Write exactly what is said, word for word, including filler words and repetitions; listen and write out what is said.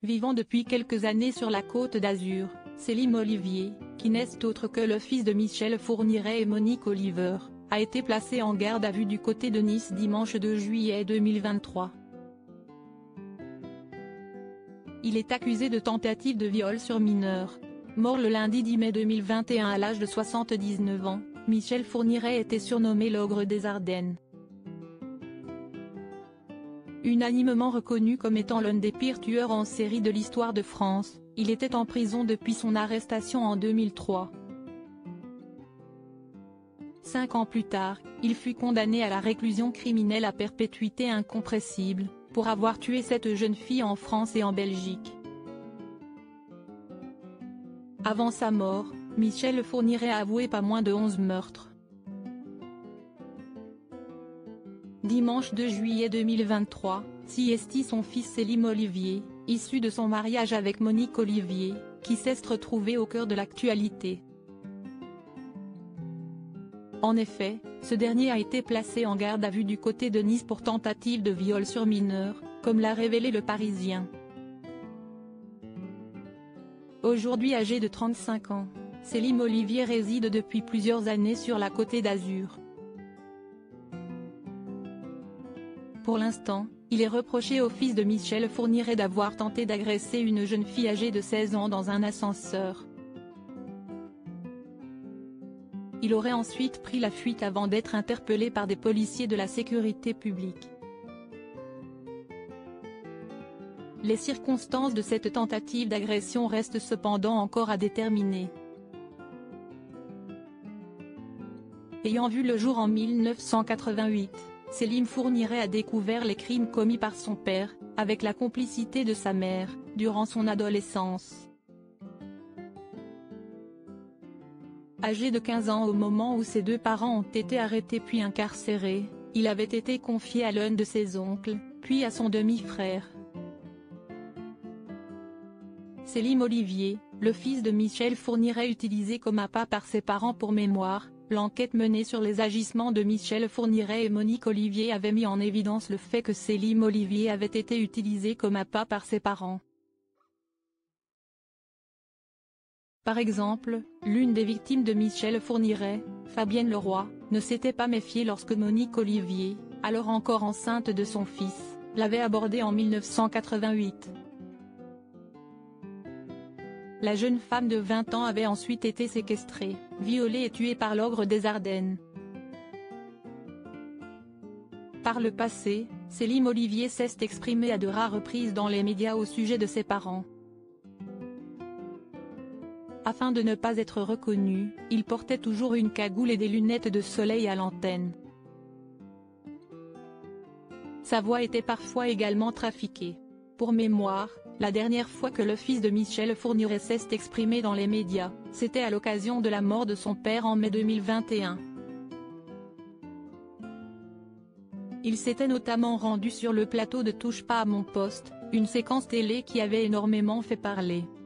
Vivant depuis quelques années sur la Côte d'Azur, Selim Olivier, qui n'est autre que le fils de Michel Fourniret et Monique Oliver, a été placé en garde à vue du côté de Nice dimanche deux juillet deux mille vingt-trois. Il est accusé de tentative de viol sur mineur. Mort le lundi dix mai deux mille vingt et un à l'âge de soixante-dix-neuf ans, Michel Fourniret était surnommé l'ogre des Ardennes. Unanimement reconnu comme étant l'un des pires tueurs en série de l'histoire de France, il était en prison depuis son arrestation en deux mille trois. Cinq ans plus tard, il fut condamné à la réclusion criminelle à perpétuité incompressible, pour avoir tué cette jeune fille en France et en Belgique. Avant sa mort, Michel Fourniret a avoué pas moins de onze meurtres. Dimanche deux juillet deux mille vingt-trois, siesti son fils Selim Olivier, issu de son mariage avec Monique Olivier, qui s'est retrouvé au cœur de l'actualité. En effet, ce dernier a été placé en garde à vue du côté de Nice pour tentative de viol sur mineur, comme l'a révélé Le Parisien. Aujourd'hui âgé de trente-cinq ans, Selim Olivier réside depuis plusieurs années sur la Côte d'Azur. Pour l'instant, il est reproché au fils de Michel Fourniret d'avoir tenté d'agresser une jeune fille âgée de seize ans dans un ascenseur. Il aurait ensuite pris la fuite avant d'être interpellé par des policiers de la sécurité publique. Les circonstances de cette tentative d'agression restent cependant encore à déterminer. Ayant vu le jour en mille neuf cent quatre-vingt-huit, Selim Fourniret a découvert les crimes commis par son père, avec la complicité de sa mère, durant son adolescence. Âgé de quinze ans au moment où ses deux parents ont été arrêtés puis incarcérés, il avait été confié à l'un de ses oncles, puis à son demi-frère. Selim Olivier, le fils de Michel Fourniret utilisé comme appât par ses parents pour mémoire, l'enquête menée sur les agissements de Michel Fourniret et Monique Olivier avait mis en évidence le fait que Selim Olivier avait été utilisé comme appât par ses parents. Par exemple, l'une des victimes de Michel Fourniret, Fabienne Leroy, ne s'était pas méfiée lorsque Monique Olivier, alors encore enceinte de son fils, l'avait abordée en mille neuf cent quatre-vingt-huit. La jeune femme de vingt ans avait ensuite été séquestrée, violée et tuée par l'ogre des Ardennes. Par le passé, Selim Olivier s'est exprimé à de rares reprises dans les médias au sujet de ses parents. Afin de ne pas être reconnu, il portait toujours une cagoule et des lunettes de soleil à l'antenne. Sa voix était parfois également trafiquée. Pour mémoire, la dernière fois que le fils de Michel Fourniret s'est exprimé dans les médias, c'était à l'occasion de la mort de son père en mai deux mille vingt et un. Il s'était notamment rendu sur le plateau de Touche pas à mon poste, une séquence télé qui avait énormément fait parler.